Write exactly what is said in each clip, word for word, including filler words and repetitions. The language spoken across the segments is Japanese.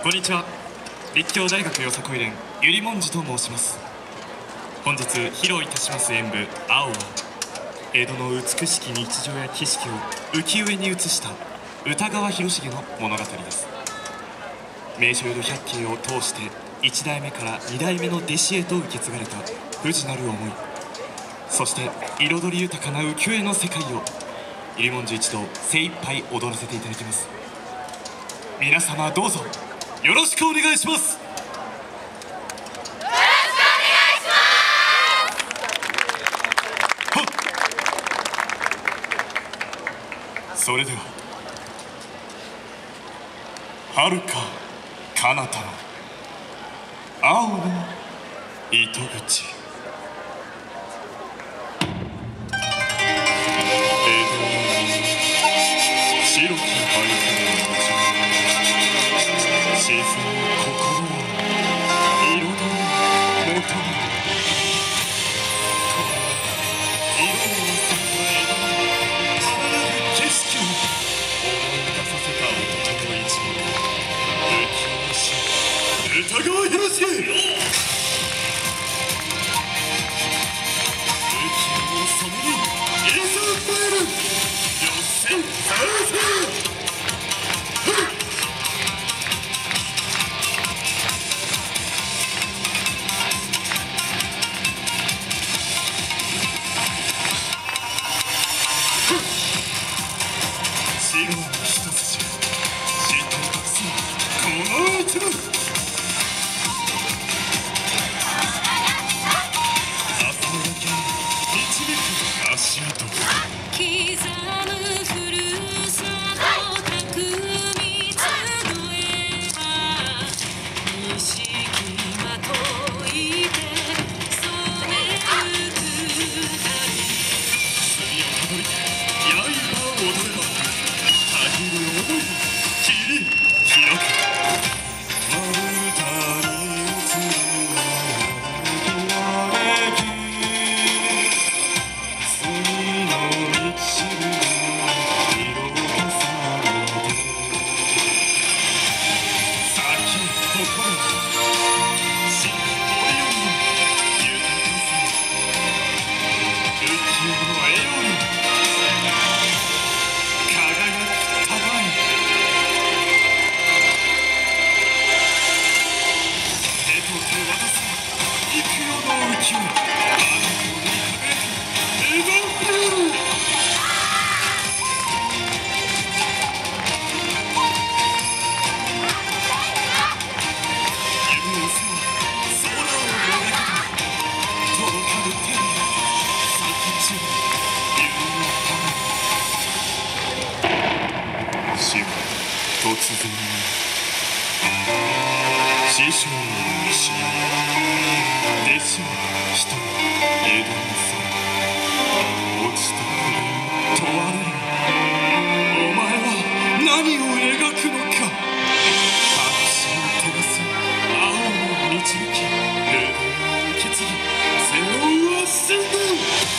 こんにちは。立教大学よさこい連ゆりもんじと申します。本日披露いたします演舞「青」は江戸の美しき日常や景色を浮世絵に映した歌川広重の物語です。名所江戸百景を通していち代目からに代目の弟子へと受け継がれた富士なる思い、そして彩り豊かな浮世絵の世界をゆりもんじ一同精一杯踊らせていただきます。皆様どうぞよろしくお願いします。それでは遥か彼方の青の糸口、白き灰船の沈む心を彩る求める色を咲く江戸の輝く景色を思い出させた男の一幕、浮世絵師歌川広重、浮世を染めに映像を超える予選再生。白の一筋が知って隠すこの一文、朝のだけ導く足跡、刻むふるさと匠集えば錦まといて染めゆく旅、墨をたどり刃を踊れば切り開くまぶたに映る輝き、墨の道しるべ色を重ねて咲き誇るしっぽりより豊かさ、浮世の絵より突然師匠を失い弟子は一人江戸に去り、落ちた筆に問われる、お前は何を描くのか。白紙を照らす青を導き、江戸を受け継ぎ背負うは真道。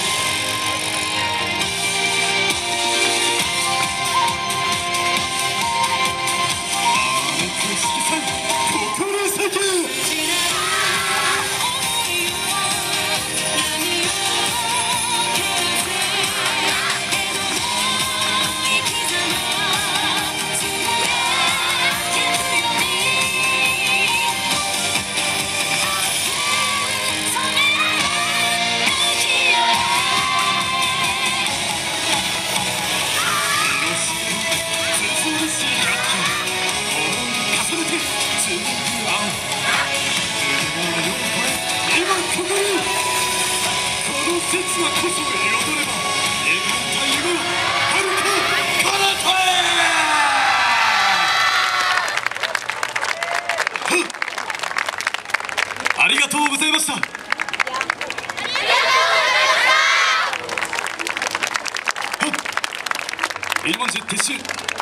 切なこそ彩れば描いた夢は遥か彼方へ。ありがとうございました。ゆりもんじ撤収。